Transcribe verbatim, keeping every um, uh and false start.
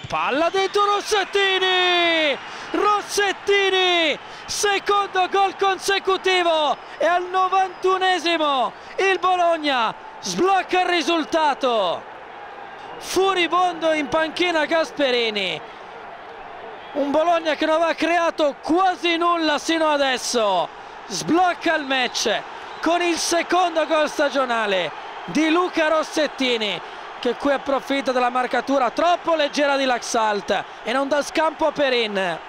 palla dentro Rossettini, Rossettini, secondo gol consecutivo e al novantunesimo il Bologna sblocca il risultato. Furibondo in panchina Gasperini, un Bologna che non aveva creato quasi nulla sino adesso, sblocca il match con il secondo gol stagionale di Luca Rossettini, che qui approfitta della marcatura troppo leggera di Laxalt e non dà scampo a Perin.